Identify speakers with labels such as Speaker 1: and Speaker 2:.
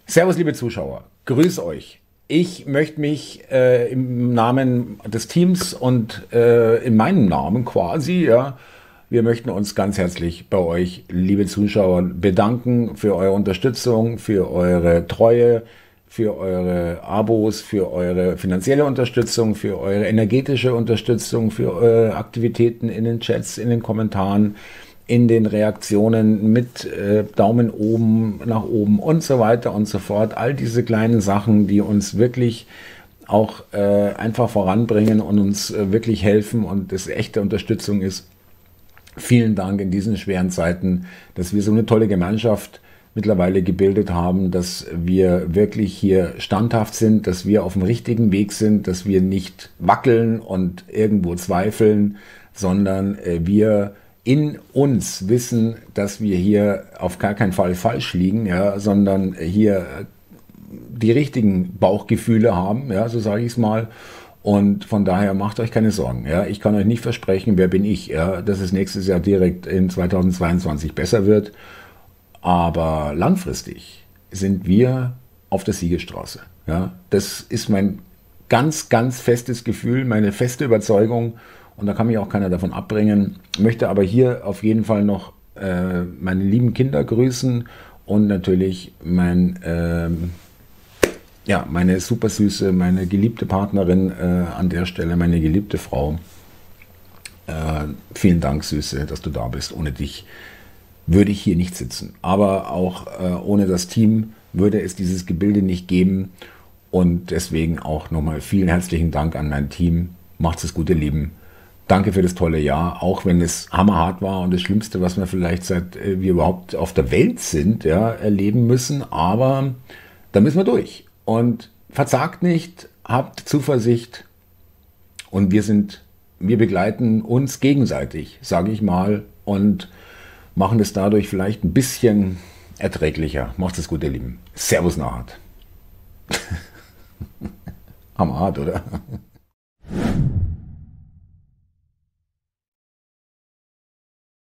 Speaker 1: Servus, liebe Zuschauer, grüß euch. Ich möchte mich im Namen des Teams und in meinem Namen quasi, ja, wir möchten uns ganz herzlich bei euch, liebe Zuschauer, bedanken für eure Unterstützung, für eure Treue, für eure Abos, für eure finanzielle Unterstützung, für eure energetische Unterstützung, für eure Aktivitäten in den Chats, in den Kommentaren, in den Reaktionen mit Daumen oben, nach oben und so weiter und so fort. All diese kleinen Sachen, die uns wirklich auch einfach voranbringen und uns wirklich helfen und es echte Unterstützung ist. Vielen Dank in diesen schweren Zeiten, dass wir so eine tolle Gemeinschaft mittlerweile gebildet haben, dass wir wirklich hier standhaft sind, dass wir auf dem richtigen Weg sind, dass wir nicht wackeln und irgendwo zweifeln, sondern wir in uns wissen, dass wir hier auf gar keinen Fall falsch liegen, ja, sondern hier die richtigen Bauchgefühle haben, ja, so sage ich es mal. Und von daher macht euch keine Sorgen. Ja. Ich kann euch nicht versprechen, wer bin ich, ja, dass es nächstes Jahr direkt in 2022 besser wird. Aber langfristig sind wir auf der Siegesstraße. Ja. Das ist mein ganz, ganz festes Gefühl, meine feste Überzeugung. Und da kann mich auch keiner davon abbringen. Ich möchte aber hier auf jeden Fall noch meine lieben Kinder grüßen und natürlich meine super süße, meine geliebte Partnerin an der Stelle, meine geliebte Frau. Vielen Dank, Süße, dass du da bist. Ohne dich würde ich hier nicht sitzen. Aber auch ohne das Team würde es dieses Gebilde nicht geben. Und deswegen auch nochmal vielen herzlichen Dank an mein Team. Macht's es gut, ihr Lieben. Danke für das tolle Jahr, auch wenn es hammerhart war und das Schlimmste, was wir vielleicht seit wir überhaupt auf der Welt sind, ja, erleben müssen. Aber da müssen wir durch. Und verzagt nicht, habt Zuversicht und wir begleiten uns gegenseitig, sage ich mal, und machen es dadurch vielleicht ein bisschen erträglicher. Macht's es gut, ihr Lieben. Servus Naht. Hammerhart, oder?